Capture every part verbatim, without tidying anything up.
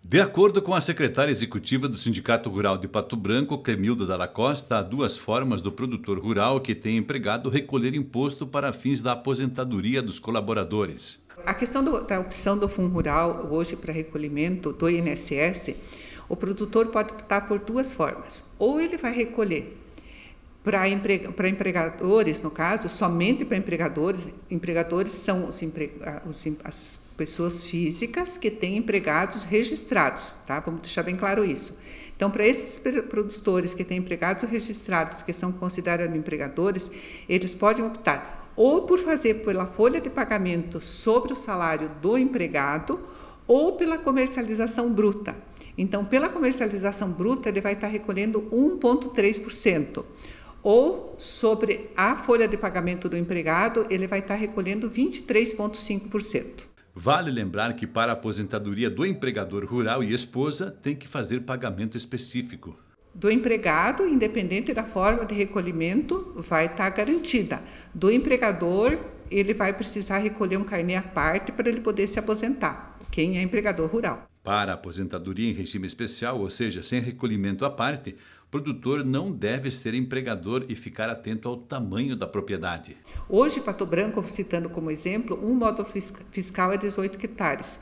De acordo com a secretária executiva do Sindicato Rural de Pato Branco, Clemilda Dalla Costa, há duas formas do produtor rural que tem empregado recolher imposto para fins da aposentadoria dos colaboradores. A questão do, da opção do Fundo Rural hoje para recolhimento do I N S S, o produtor pode optar por duas formas. Ou ele vai recolher para empre, para empregadores, no caso, somente para empregadores. Empregadores são os, empre, os, as pessoas físicas que têm empregados registrados, tá? Vamos deixar bem claro isso. Então, para esses produtores que têm empregados registrados, que são considerados empregadores, eles podem optar ou por fazer pela folha de pagamento sobre o salário do empregado ou pela comercialização bruta. Então, pela comercialização bruta, ele vai estar recolhendo um vírgula três por cento. Ou sobre a folha de pagamento do empregado, ele vai estar recolhendo vinte e três vírgula cinco por cento. Vale lembrar que para a aposentadoria do empregador rural e esposa, tem que fazer pagamento específico. Do empregado, independente da forma de recolhimento, vai estar garantida. Do empregador, ele vai precisar recolher um carnê à parte para ele poder se aposentar, quem é empregador rural. Para a aposentadoria em regime especial, ou seja, sem recolhimento à parte, o produtor não deve ser empregador e ficar atento ao tamanho da propriedade. Hoje, Pato Branco, citando como exemplo, um módulo fiscal é dezoito hectares.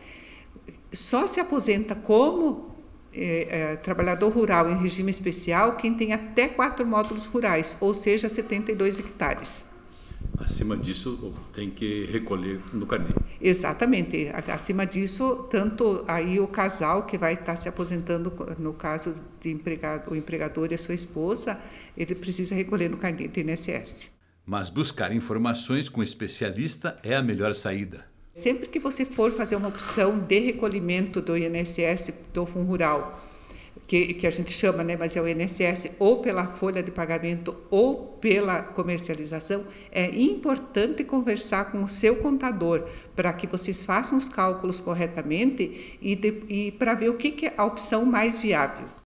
Só se aposenta como é, é, trabalhador rural em regime especial quem tem até quatro módulos rurais, ou seja, setenta e dois hectares. Acima disso, tem que recolher no carnê. Exatamente. Acima disso, tanto aí o casal que vai estar se aposentando, no caso de empregado, o empregador e a sua esposa, ele precisa recolher no carnê do I N S S. Mas buscar informações com especialista é a melhor saída. Sempre que você for fazer uma opção de recolhimento do I N S S do Fundo Rural, Que, que a gente chama, né, mas é o I N S S, ou pela folha de pagamento ou pela comercialização, é importante conversar com o seu contador para que vocês façam os cálculos corretamente e, e para ver o que, que é a opção mais viável.